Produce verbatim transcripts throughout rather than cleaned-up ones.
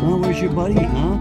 huh? Where's your buddy, huh?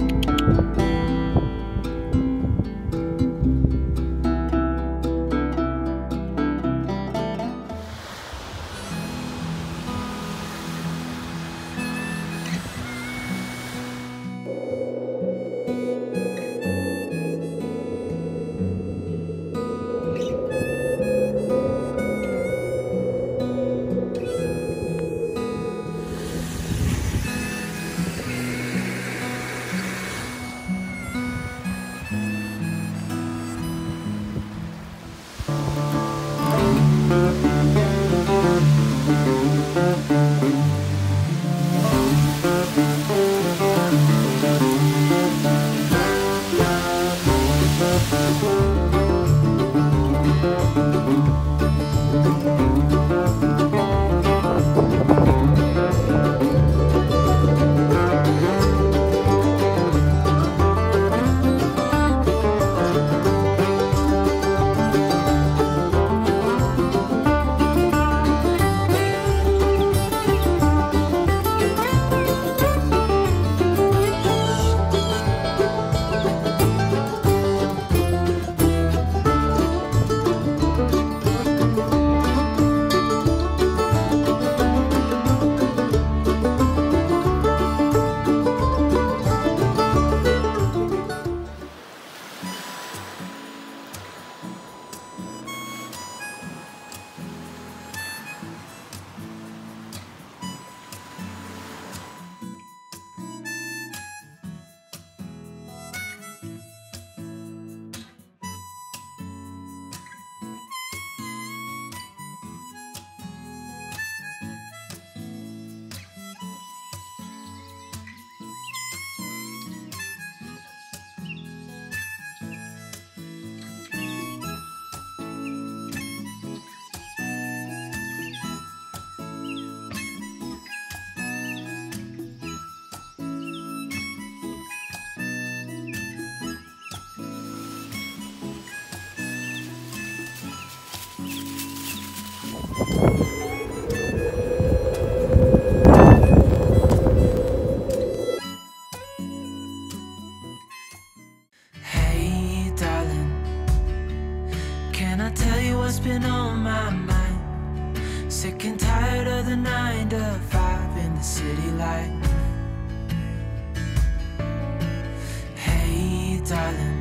Hey darling, can I tell you what's been on my mind? Sick and tired of the nine to five in the city life. Hey darling,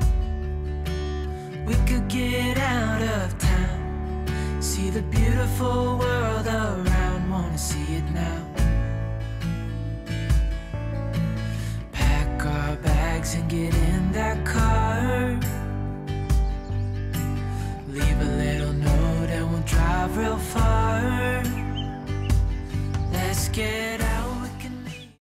we could get out of town, see the beautiful world around, wanna see it now. Pack our bags and get in that car, leave a little note and we'll drive real far. Let's get